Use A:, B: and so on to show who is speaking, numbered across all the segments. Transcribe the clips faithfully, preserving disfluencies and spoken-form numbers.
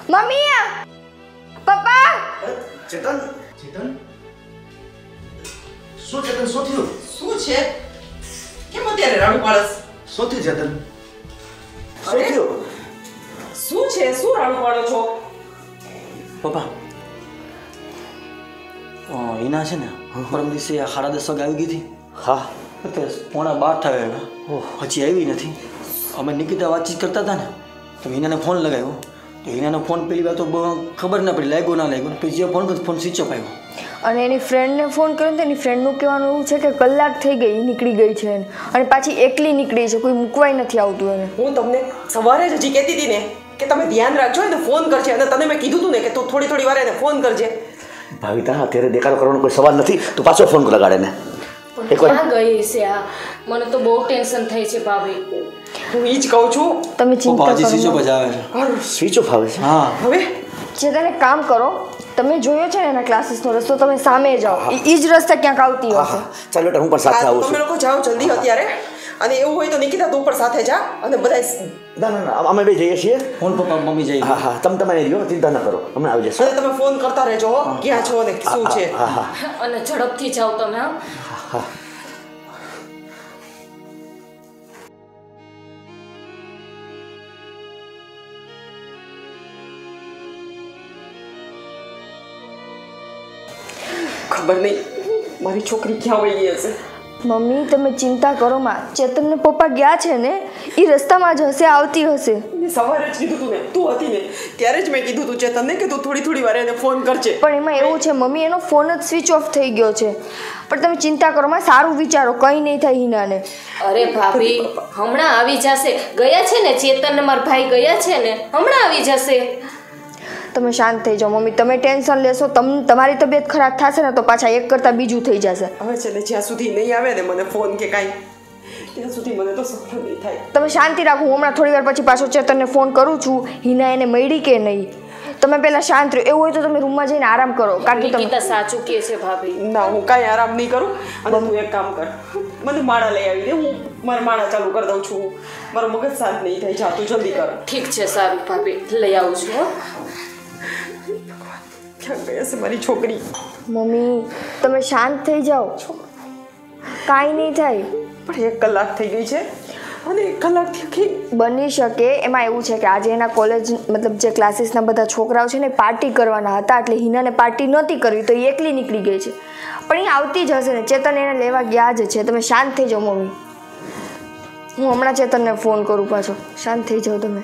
A: Mummy papa
B: ચેતન ચેતન શું ચેતન શું થયું
C: શું છે કેમ અત્યારે રાડું પાડસ
B: શું થયું ચેતન શું થયું
C: શું છે શું રાડું પાડો છો
D: પપ્પા એના છે ને પરમ દિવસે સાડા દસ વાગે આવી ગઈ હતી
B: હા
D: અત્યારે પોણા બાર થયા એના હજી આવી નથી અમે નિકિતા વાતચીત કરતા હતા ને તો હિનાને ફોન લગાવ્યો તો હિનાનો ફોન પેલી વાર તો ખબર ના પડી લાગ્યો ના લાગ્યો પછી ફોન કર્યો ફોન સ્વિચ ઓફ આવ્યો
A: અને એની ફ્રેન્ડને ફોન કર્યો તો એની ફ્રેન્ડનું કહેવાનું એવું છે કે કલાક થઈ ગઈ નીકળી ગઈ છે અને પાછી એકલી નીકળી છે કોઈ મૂકવાય નથી આવતું એને
C: હું તમને સવારે જ હજી કહેતી હતી ને કે તમે ધ્યાન રાખજો એને ફોન કરજે અને તને મેં કીધું હતું ને કે તું થોડી થોડી વાર એને ફોન કરજે
B: ભાવિતા અત્યારે દેખાડો કરવાનો કોઈ સવાલ નથી તું પાછો ફોન લગાડે ને
E: ક્યાં ગઈ છે આ મને તો બહુ ટેન્શન થઈ છે ભાભી
C: હું ઈ જ કહું છું
A: તમે ચિંતા કરો
D: સ્વિચ ઓફ જ આવે છે
B: સ્વિચ ઓફ આવે છે
D: હા
C: હવે
A: જે તને કામ કરો તમે જોયો છે ને એના ક્લાસીસનો રસ્તો તમે સામે જાઓ એ જ રસ્તા ક્યાંક આવતી
B: હા
A: હશે
B: હા ચાલો બેટા હું પણ સાથે આવું
C: તમે
B: છું
C: લોકો જાઓ જલ્દી અત્યારે અને એવું હોય તો નિકિતા તું પણ સાથે જા અને બધા
B: ના ના ના અમે બે જઈએ છીએ
D: ફોન પપ્પા મમ્મી જઈ
B: હા હા તમે તમારે રહ્યો ચિંતા ના કરો હમણાં આવી જશો
C: અને તમે ફોન કરતા રહેજો હો ક્યાં છો ને શું છે
B: હા હા
E: અને ઝડપથી જાઓ તમે હા
B: હા
C: ખબર નહીં મારી છોકરી ક્યાં વહી ગઈ હશે
A: મમ્મી તમે ચિંતા કરો માં ચેતનને પપ્પા ગયા છે ને એ રસ્તામાં જ હશે આવતી હશે
C: મેં સવારે જ કીધું તું ને તું હતી ને ત્યારે જ મેં કીધું તું ચેતનને કે તું થોડી થોડી વાર એને ફોન કરજે
A: પણ એમાં એવું છે મમ્મી એનો ફોન જ સ્વિચ ઓફ થઈ ગયો છે પણ તમે ચિંતા કરો માં સારું વિચારો કંઈ નહીં થાય હિનાને
E: અરે ભાભી હમણાં આવી જશે ગયા છે ને ચેતન ને મારા ભાઈ ગયા છે ને હમણાં આવી જશે
A: તમે શાંત થઈ જાઓ મમ્મી તમે ટેન્શન લેશો તમ તમારી તબિયત ખરાબ થશે ને તો પાછા એક કરતાં બીજું થઈ જશે
C: હવે છે ને જ્યાં સુધી નહીં આવે ને મને ફોન કે કાંઈ ત્યાં સુધી મને તો સફળ નહીં થાય
A: તમે શાંતિ રાખો હું હમણાં થોડી વાર પછી પાછો ચેતનને ફોન કરું છું હિના એને મળી કે નહીં તમે પહેલાં શાંત રહો એવું હોય તો તમે રૂમમાં જઈને આરામ કરો કારણ કે તમે
E: નિકિતા સાચું કહે છે ભાભી
C: ના હું કાંઈ આરામ નહીં કરું અને તું એક કામ કર મને માળા લઈ આવી દે હું મારા માળા ચાલુ કરી દઉં છું મારો મગજ શાંત નહીં થાય જા તું જલ્દી કર
E: ઠીક છે સારું ભાભી લઈ આવું છું હો
C: ક્યાં ગઈ હશે મારી છોકરી
A: મમ્મી તમે શાંત થઈ જાઓ કાંઈ નહીં થાય
C: પણ એક કલાક થઈ ગઈ છે અને એક કલાકથી આખી
A: બની શકે એમાં એવું છે કે આજે એના કોલેજ મતલબ જે ક્લાસીસના બધા છોકરાઓ છે ને પાર્ટી કરવાના હતા એટલે હિનાને પાર્ટી નહોતી કરવી તો એ એકલી નીકળી ગઈ છે પણ એ આવતી જ હશે ને ચેતન એને લેવા ગયા જ છે તમે શાંત થઈ જાઓ મમ્મી હું હમણાં ચેતનને ફોન કરું પાછો શાંત થઈ જાઓ તમે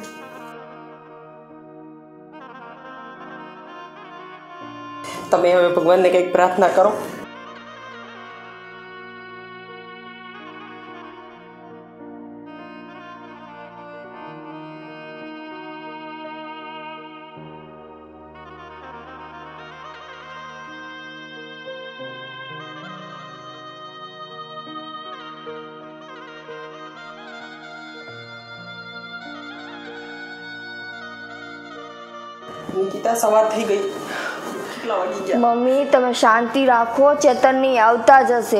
C: તમે હવે ભગવાનને કંઈક પ્રાર્થના કરો નિકિતા સવાર થઈ ગઈ કેટલા વાગી ગયા
A: મમ્મી તમે શાંતિ રાખો ચેતન નહીં આવતા જ હશે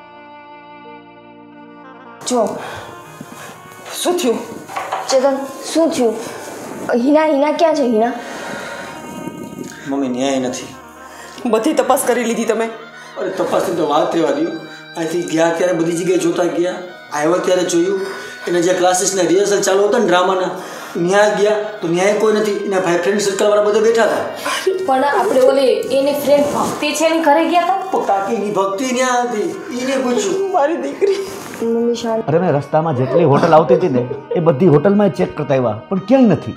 A: જો
C: શું થયું
A: ચેતન શું થયું હિના હિના ક્યાં છે હિના
D: મમ્મી ન્યાય નથી
C: બધી તપાસ કરી લીધી તમે
D: અરે તપાસની તો વાત રહેવા દો અહીંથી ગયા ત્યારે બધી જગ્યાએ જોતા ગયા આવ્યા ત્યારે જોયું એને જે ક્લાસીસના રિહર્સલ ચાલુ હતા ને ડ્રામાના ન્યાય ગયા તો ન્યાય કોઈ નથી એના ભાઈ ફ્રેન્ડ સર્કલવાળા બધા બેઠા હતા
E: પણ આપણે ઓલી એની ફ્રેન્ડ ભક્તિ છે એની ઘરે ગયા હતા
D: તો કાકીની ભક્તિ ન્યા હતી એને પૂછ્યું
C: મારી દીકરી
A: મમ્મી શાંત
B: અરે મેં રસ્તામાં જેટલી હોટલ આવતી હતી ને એ બધી હોટલમાં ચેક કરતા આવ્યા પણ ક્યાંય નથી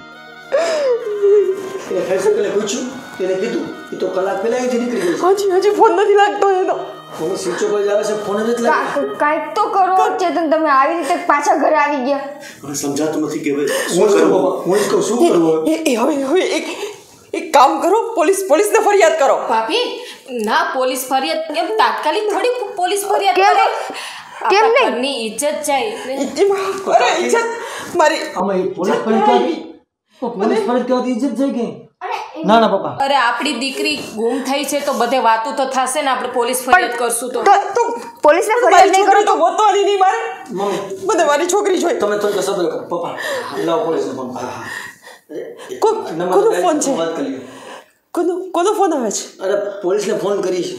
D: એ ફ્રેન્ડ સર્કલે પૂછ્યું એને કીધું એ તો કલાક પહેલા અહીંથી નીકળી ગઈ
C: હજી હજી ફોન નથી લાગતો એનો
D: ફોન સ્વિચ ઓફ જ આવે છે ફોન જ લાગે
A: કાંઈક તો કરો ચેતન તમે આવી રીતે પાછા ઘરે આવી ગયા
B: મને સમજાતું નથી કે હવે
D: શું કરવું હું જ કહું શું કરવું
C: એ એ હવે હવે એક એક કામ કરો પોલીસ પોલીસને ફરિયાદ કરો
E: ભાભી ના પોલીસ ફરિયાદ એમ તાત્કાલિક થોડી પોલીસ ફરિયાદ
A: કેમ?
E: કરે
A: કેમ
E: આપણા
A: નહીં?
E: ઘરની ઇજ્જત જાય
C: અરે ઇજ્જત મારી
D: આમાં એ પોલીસ ફરિયાદ કહેવાતી પોલીસ ફરિયાદ કહેવાતી ઇજ્જત જાય કે ના ના પપ્પા
E: અરે આપણી દીકરી ગુમ થઈ છે તો બધે વાતો તો થશે ને આપણે પોલીસ ફરિયાદ કરશું તો
A: તો તો પોલીસને ફરિયાદ નહીં કરો
C: તો ગોતવાની નહીં મારે
D: મમ્મી
C: બધે મારી છોકરી જોઈ
D: તમે તો સબર કરો પપ્પા લાવો પોલીસને ફોન કરો
C: કો-
D: નંબર
C: કોનો
D: ડાયલ
C: ફોન છે?
D: વાત કરી લ્યો.
C: કોનો કોનો ફોન આવે છે?
D: અરે પોલીસને ફોન કરી છે.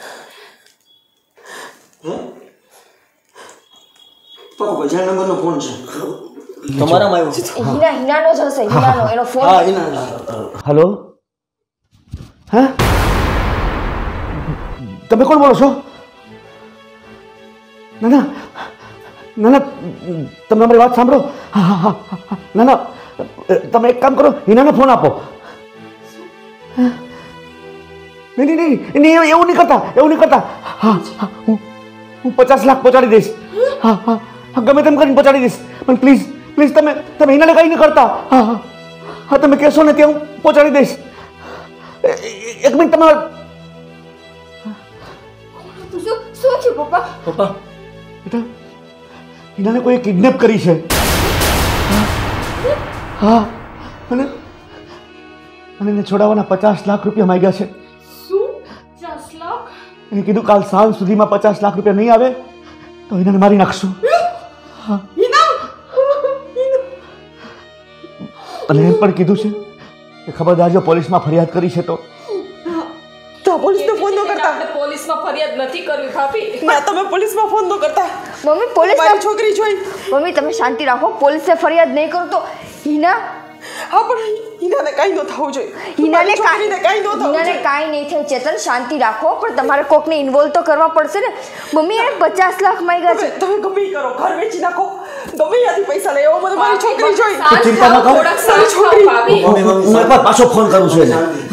D: હે પપ્પા ગજાન નંબરનો ફોન છે તમારામાં આવ્યો.
A: હિના હિનાનો જ હશે હિનાનો એનો ફોન
D: હા એના
B: હલો હા તમે કોણ બોલો છો? ના ના ના ના તમે અમારી વાત સાંભળો. હા હા હા હા. ના ના તમે એક કામ કરો, હિનાને ફોન આપો. હા. નહીં નહીં નહીં નહીં એવું એવું નહીં કરતા, એવું નહીં કરતા. હા હા હું હું પચાસ લાખ પહોંચાડી દઈશ. હા હા હા ગમે તેમ કરીને પહોંચાડી દઈશ, પણ પ્લીઝ પ્લીઝ તમે તમે હિનાને કંઈ નહીં કરતા. હા હા હા તમે કહેશો ને ત્યાં હું પહોંચાડી દઈશ. એ- એ- એક મિનિટ તમે
A: શું શું છે પપ્પા?
D: પપ્પા
B: બેટા હિનાને કોઈ કિડનેપ કરી છે. હા અને અને એને છોડાવવાના પચાસ લાખ રૂપિયા માંગ્યા છે.
E: શું પચાસ લાખ?
B: એને કીધું કાલ સાંજ સુધીમાં પચાસ લાખ રૂપિયા નહીં આવે તો હિનાને મારી નાખશું. અને એમ પણ કીધું છે કે ખબરદાર જો પોલીસમાં ફરિયાદ કરી છે તો
C: તો પોલીસને ફોન ન કરતા.
E: આપણે પોલીસમાં ફરિયાદ નથી કરવી ભાભી.
C: ના તમે પોલીસમાં ફોન ન કરતા.
A: મમ્મી પોલીસ
C: મારી છોકરી જોઈ.
A: મમ્મી તમે શાંતિ રાખો, પોલીસને ફરિયાદ નહીં કરો તો હિના
C: હા પણ હિનાને કાંઈ ન થવું જોઈએ.
A: હિનાને
C: મારી છોકરીને કાંઈ ન થવું
A: હિનાને
C: જોઈએ.
A: કાંઈ નહીં થાય. ચેતન શાંતિ રાખો, પણ તમારે કોકને ઇન્વોલ્વ તો કરવા પડશે ને. મમ્મી એને પચાસ લાખ માંગ્યા છે.
C: તમે તમે ગમે ઈ કરો, ઘર વેચી નાખો, ગમે ત્યાંથી પૈસા લઈ આવો, મને મારી છોકરી જોઈ.
E: શાંત
B: ચિંતા ન
E: થાઓ,
B: કરો.
E: થોડાક શાંત થાઓ, ભાભી.
D: મમ્મી મમ્મી
B: હું એકવાર પાછો ફોન કરું છું એને.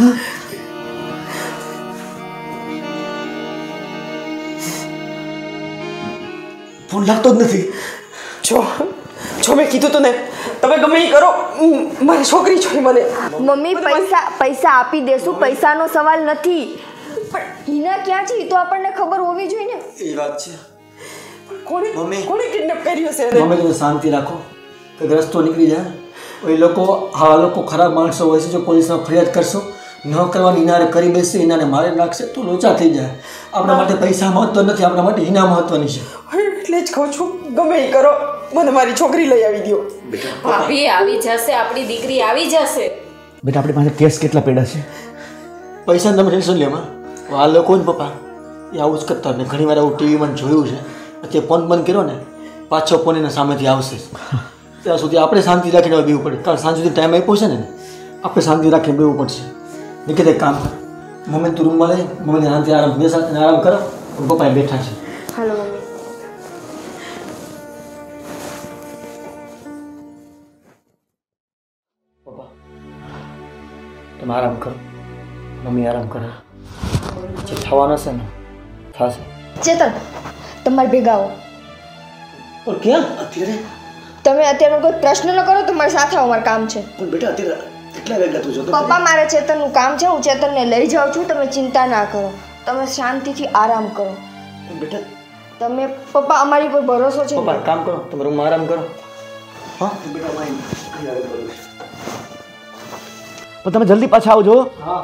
B: ફોન લાગતો જ નથી.
C: જો જો મેં કીધું તું ને, તમે ગમે ઈ કરો, ઉમ, મારી છોકરી જોઈ મને.
A: મમ્મી પૈસા પૈસા આપી દેશું, પૈસાનો સવાલ નથી. પણ હિના ક્યાં છે એ તો આપણને ખબર હોવી જોઈએ ને.
D: એ વાત છે.
C: કોણે
D: મમ્મી.
C: કોણે કિડનેપ કર્યો છે એને?
D: મમ્મી તમે શાંતિ રાખો, કંઈક રસ્તો નીકળી જાય. એ લોકો આવા લોકો ખરાબ માણસો હોય છે. જો પોલીસમાં ફરિયાદ કરશો ન કરવાની ઇનારે કરી બેસશે, ઇનાને મારી નાખશે તો લોચા થઈ જાય. આપણા માટે પૈસા મહત્વ નથી, આપણા માટે ઇના મહત્વની છે.
C: એટલે જ કહું છું, ગમે ઈ કરો, મને મારી છોકરી લઈ આવી દો.
E: ભાભી આવી જશે, આપણી દીકરી આવી જશે.
B: બેટા આપણી પાસે કેસ કેટલા પડ્યા છે?
D: પૈસાને તમે ટેન્શન લેમાં. આ લોકો ને પપ્પા એ આવું જ કરતા હોય. મેં ઘણી વાર આવું ટીવીમાં જોયું છે. અત્યારે ફોન બંધ કર્યો ને, પાછો ફોન એના સામેથી આવશે. ત્યાં સુધી આપણે શાંતિ રાખીને બેવું પડે. કારણ સાંજ સુધી ટાઈમ આપ્યો છે ને, આપણે શાંતિ રાખીને બેવું પડશે. નિકેત એક કામ કર, મમ્મી તું રૂમમાં લઈ, મમ્મીને શાંતિ આરામ બેસા અને આરામ કરો. પપ્પા બેઠા છે.
A: હાલો મમ્મી.
D: પપ્પા તમે આરામ કરો, મમ્મી આરામ કરે. જે થવાનું છે ને થશે.
A: ચેતન તમારે ભેગા આવો.
D: પણ ક્યાં અત્યારે?
A: તમે અત્યારનો કોઈ પ્રશ્ન ન કરો, તમારી સાથે આવો, મારે કામ છે.
D: પણ બેટા અત્યારે કેટલા વાગ્યા તું જો
A: પપ્પા મારે ચેતનનું કામ છે, હું ચેતનને લઈ જાઉં છું. તમે ચિંતા ના કરો, તમે શાંતિથી આરામ કરો.
D: બેટા
A: તમે પપ્પા અમારી પર ભરોસો છે ને?
D: પપ્પા કામ કરો, તમે રૂમમાં આરામ કરો. હા બેટા માઇન્ડ આરામ કરું છું.
B: પણ તમે જલ્દી પાછા આવજો.
D: હા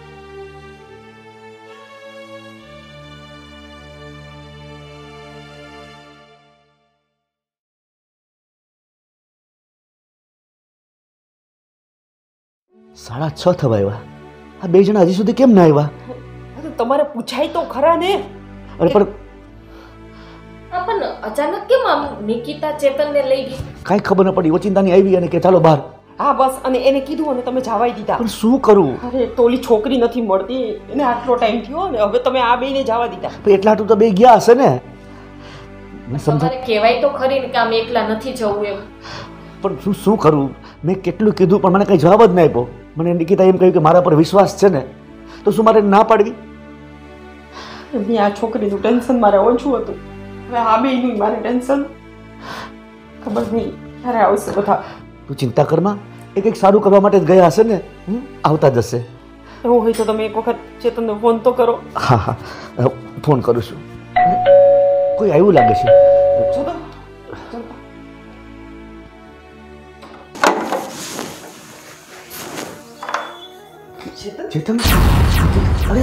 B: સાડા છ થવા આવ્યા. આ બે જણા હજી સુધી કેમ ના આવ્યા?
C: અરે તમારે પૂછાય તો ખરા ને.
B: અરે પણ
E: હા, પણ અચાનક કેમ આમ નિકિતા ચેતનને લઈ ગઈ?
B: કાંઈ ખબર ન પડી. ઓચિંતાની આવી અને કે ચાલો બહાર.
C: હા બસ, અને એને કીધું અને તમે જવાય દીધા.
B: પણ શું કરું?
C: અરે તો ઓલી છોકરી નથી મળતી, એને આટલો ટાઈમ થયો ને હવે તમે આ બેને જવા દીધા.
B: પણ એટલા આટલું તો બે ગયા હશે ને. મેં સમજા
E: તમારે કહેવાય તો ખરી ને કે આમ એકલા નથી જવું એમ.
B: પણ શું શું કરું? મેં કેટલું કીધું પણ મને કંઈ જવાબ જ નહીં આપ્યો. મને નિકિતા એમ કહ્યું કે મારા પર વિશ્વાસ છે ને, તો શું મારે ના પાડવી?
C: એમની આ છોકરીનું ટેન્શન મારે ઓછું હતું, હવે આ બેનું મારે ટેન્શન. ખબર નહીં ક્યારે આવશે બધા.
B: તું ચિંતા કરમાં, એ કંઈક સારું કરવા માટે જ ગયા હશે ને. હમ, આવતા જશે.
C: એવું હોય તો તમે એક વખત ચેતનને ફોન તો કરો.
B: હા હા અ, ફોન કરું છું. કોઈ આવ્યું લાગે છે.
C: જો તો
B: ચેતન, અરે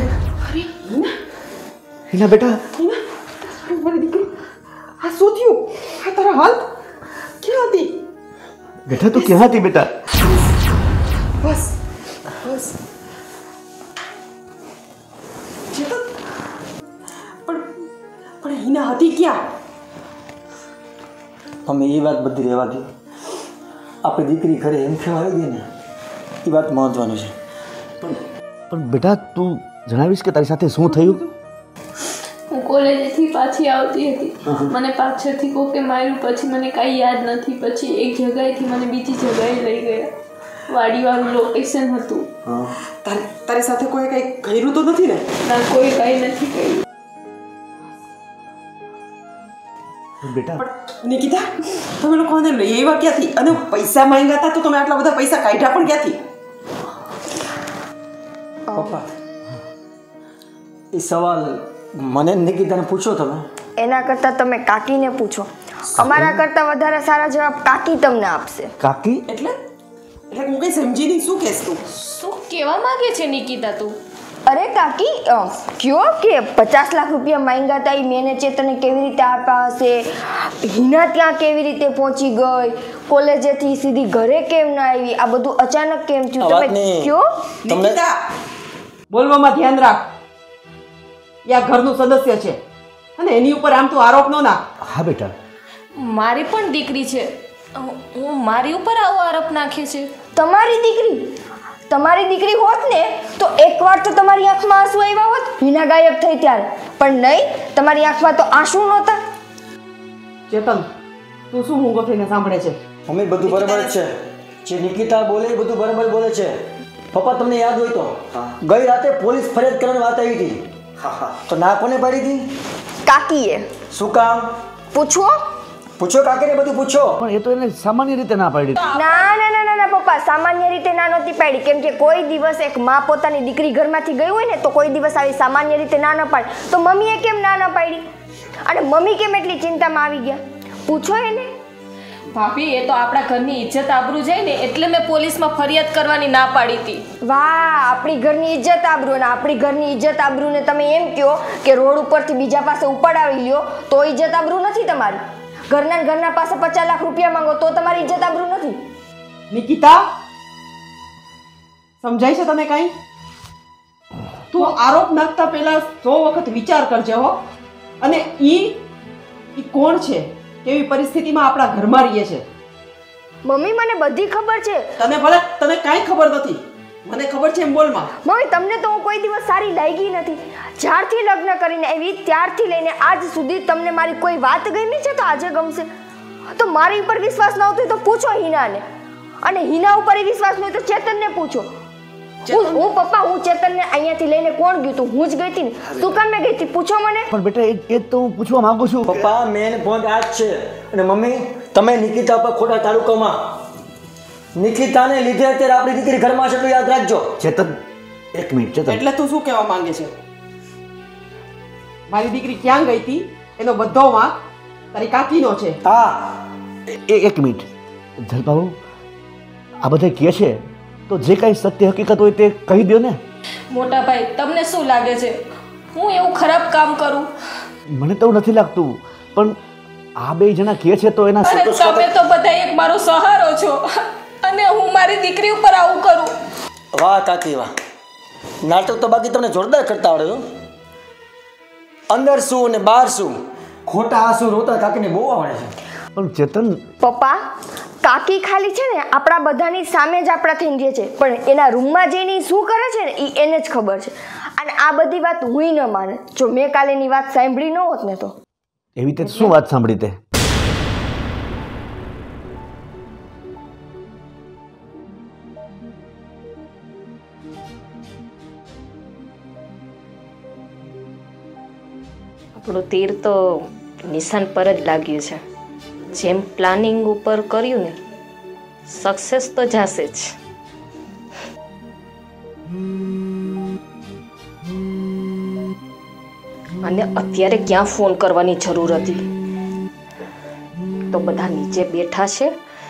B: હિના બેટા,
C: મારી દીકરી, આ શું થયું? આ તારા હાલ ક્યાં હતી?
B: બેટા તું ક્યાં હતી બેટા?
C: બસ બસ ચેતન પણ પણ હિના હતી ક્યાં?
D: અમે એ વાત બધી રહેવા દો. આપણી દીકરી ઘરે એમ કેમ આવી ગઈ ને એ વાત મહત્વનું છે.
B: પણ પણ બેટા તું જણાવીશ કે તારી સાથે શું થયું?
F: હું કોલેજથી પાછી આવતી હતી, મને પાછળથી કોકે માર્યું, પછી મને કાંઈ યાદ નથી. પછી એક જગ્યાએથી મને બીજી જગ્યાએ લઈ ગયા. વાડીવાળું લોકેશન હતું.
C: તારી તારી સાથે કોઈ કંઈ કર્યું તો નથી ને?
F: ના, કોઈ કાંઈ નથી કર્યું.
B: બેટા
C: પણ નિકિતા, તમે લોકોને લઈ આવ્યા ક્યાંથી? અને પૈસા માંગ્યા હતા તો તમે આટલા બધા પૈસા કાઢ્યા પણ ક્યાંથી?
D: પપ્પા એ સવાલ મને નિકિતાને પૂછો તમે.
A: એના કરતાં તમે કાકીને પૂછો. અમારા કરતાં વધારે સારા જવાબ કાકી તમને આપશે.
B: કાકી
C: એટલે એટલે હું કંઈ સમજી નહીં. શું કહેશ તું?
E: શું કહેવા માંગે છે નિકિતા તું?
A: અરે કાકી અ, કયો કે પચાસ લાખ રૂપિયા માંગ્યા હતા એ મેને ચેતને કેવી રીતે આપ્યા હશે, હિના ત્યાં કેવી રીતે પહોંચી ગઈ, કોલેજેથી સીધી ઘરે કેમ ના આવી, આ બધું અચાનક કેમ થયું
D: આ વાત
A: તમે
D: નહીં.
A: કયો?
C: નિકિતા, બોલવામાં ધ્યાન રાખ. એ આ ઘરનું સદસ્ય છે અને એની ઉપર આમ તો આરોપ ન નાખ.
B: હા બેટા
E: મારી પણ દીકરી છે, હું મારી ઉપર આવો આરોપ નાખે છે.
A: તમારી દીકરી તમારી દીકરી હોત ને તો એકવાર તો તમારી આંખમાં આંસુ આવ્યા હોત હિના ગાયબ થઈ ત્યારે, પણ નહીં, તમારી આંખમાં તો આંસુ નહોતા.
C: ચેતન, તું શું મૂંગો થઈને સાંભળે છે?
D: મમ્મી બધું બરાબર જ છે. જે નિકિતા બોલે એ બધું બરાબર બોલે છે. પપ્પા તમને યાદ હોય તો ગઈ રાતે પોલીસ ફરિયાદ કરવાની વાત આવી હતી. તો ના કોને પાડી હતી?
A: કાકીએ.
D: શું કામ?
A: પૂછો.
D: પૂછો કાકીને બધું પૂછો.
B: પણ એ તો એને સામાન્ય રીતે ના પાડી.
A: ના ના ના ના ના પપ્પા, સામાન્ય રીતે ના નહોતી પાડી. કેમ કે કોઈ દિવસ એક માં પોતાની દીકરી ઘરમાંથી ગઈ હોય ને તો કોઈ દિવસ આવી સામાન્ય રીતે ના ન પાડે. તો મમ્મીએ કેમ ના ન પાડી અને મમ્મી કેમ એટલી ચિંતામાં આવી ગયા? પૂછો એને.
E: ભાભી, એ તો આપણા ઘરની ઇજ્જત આબરૂ જાય ને એટલે મેં પોલીસમાં ફરિયાદ કરવાની ના પાડી હતી.
A: વાહ, આપણી ઘરની ઇજ્જત આબરૂ ને આપણી ઘરની ઇજ્જત આબરૂ ને તમે એમ કહો કે રોડ ઉપરથી બીજા પાસે ઉપાડાવી લ્યો તો ઇજ્જત આબરૂ નથી તમારી? ઘરના ને ઘરના પાસે પચાસ લાખ રૂપિયા માંગો તો તમારી ઇજ્જત આબરૂ નથી?
C: નિકિતા, સમજાય છે તને કાંઈ? તું આરોપ નાખતા પહેલા સો વખત વિચાર કરજે હો. અને ઈ ઈ કોણ છે, કેવી પરિસ્થિતિમાં આપણા ઘરમાં રહીએ છે?
A: મમ્મી મને બધી ખબર છે.
C: તને ભલે તને કાંઈ ખબર નથી, મને ખબર છે એમ બોલમાં.
A: મમ્મી તમને તો હું કોઈ દિવસ સારી લાગી નથી. જ્યારથી લગ્ન કરીને આવી ત્યારથી લઈને આજ સુધી તમને મારી કોઈ વાત ગમી છે તો આજે ગમશે? તો મારી ઉપર વિશ્વાસ ન આવતો તો પૂછો હિનાને, અને હિના ઉપર વિશ્વાસ ન હોય તો ચેતનને પૂછો. હું હું પપ્પા હું ચેતનને અહીંયાથી લઈને કોણ ગયું તું? હું જ ગઈ હતી ને. શું કામ મેં ગઈ હતી? પૂછો મને.
B: પણ બેટા એ એ જ તો હું પૂછવા માંગુ છું.
D: પપ્પા મેન પોઈન્ટ આ જ છે. અને મમ્મી તમે નિકિતા પર ખોટા તાલુકામાં નિકિતાને લીધે અત્યારે આપણી દીકરી ઘરમાં છે એટલું યાદ રાખજો.
B: ચેતન એક મિનિટ ચેતન.
C: એટલે તું શું કહેવા માંગે છે? મારી દીકરી ક્યાં ગઈ હતી એનો બધો વાંક તારી કાકીનો છે.
D: હા
B: એ એક મિનિટ જલબાબુ, આ બધા કહે છે તો જે કાંઈ સત્ય હકીકત હોય તે કહી દો ને.
E: મોટા ભાઈ, તમને શું લાગે છે હું એવું ખરાબ કામ કરું?
B: મને તો એવું નથી લાગતું, પણ આ બે જણા કહે છે તો એના
E: અરે તમે તો બધા એક મારો સહારો છો અને હું મારી દીકરી ઉપર આવું કરું?
D: વાહ કાકી વાહ, નાટક તો બાકી તમને જોરદાર કરતા આવડે હો. અંદર શું ને બહાર શું, ખોટા આંસુ રોતા કાકીને બહુ આવડે છે.
B: પણ ચેતન
A: પપ્પા, કાકી ખાલી છે ને આપણા બધાની સામે જ આપણા થઈને રહે છે, પણ એના રૂમમાં જઈને શું કરે છે ને એ એને જ ખબર છે. અને આ બધી વાત હું ન માને. જો મેં કાલે એની વાત સાંભળી ન હોત ને તો.
B: એવી તે શું વાત સાંભળી તે?
E: આપણું તીર તો નિશાન પર જ લાગ્યું છે. જેમ પ્લાનિંગ ઉપર કર્યું ને સક્સેસ તો જશે જ. અને અત્યારે ક્યાં ફોન કરવાની જરૂર હતી? તો બધા નીચે બેઠા છે.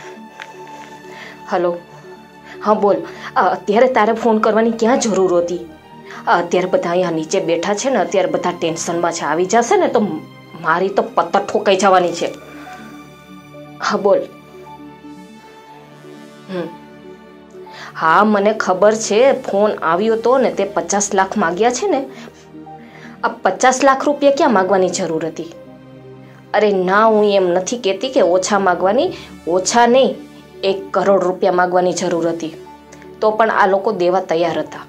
E: હલો, હા બોલ. અત્યારે તારે ફોન કરવાની ક્યાં જરૂર હતી? અત્યારે બધા અહીંયા નીચે બેઠા છે ને, અત્યારે બધા ટેન્શનમાં છે. આવી જશે ને તો મારી તો પત્તર ઠોકાઈ જવાની છે. હા બોલ. હમ હા મને ખબર છે, ફોન આવ્યો તો ને તે પચાસ લાખ માગ્યા છે ને. આ પચાસ લાખ રૂપિયા ક્યાં માગવાની જરૂર હતી? અરે ના, હું એમ નથી કહેતી કે ઓછા માગવાની, ઓછા નહીં, એક કરોડ રૂપિયા માગવાની જરૂર હતી, તો પણ આ લોકો દેવા તૈયાર હતા.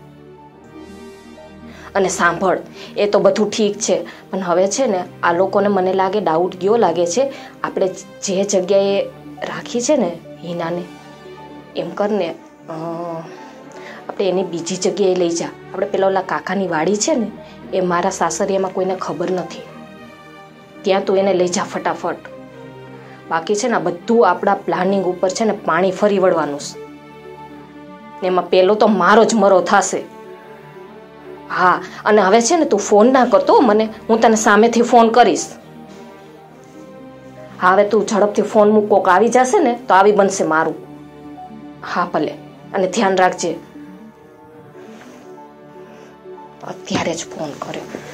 E: અને સાંભળ, એ તો બધું ઠીક છે, પણ હવે છે ને આ લોકોને મને લાગે ડાઉટ ગયો લાગે છે. આપણે જે જગ્યાએ રાખી છે ને હિનાને, એમ કરને આપણે એને બીજી જગ્યાએ લઈ જા. આપણે પેલા ઓલા કાકાની વાડી છે ને, એ મારા સાસરિયામાં કોઈને ખબર નથી, ત્યાં તું એને લઈ જા ફટાફટ. બાકી છે ને બધું આપણા પ્લાનિંગ ઉપર છે ને પાણી ફરી વળવાનું છે. એમાં પેલો તો મારો જ મરો થશે. હા, અને હવે છે ને તું ફોન ના કરતો મને, હું તને સામેથી ફોન કરીશ. હા, હવે તું ઝડપથી ફોન મૂક, કોક આવી જશે ને તો આવી બનશે મારું. હા ભલે, અને ધ્યાન રાખજે. અત્યારે જ ફોન કર્યો.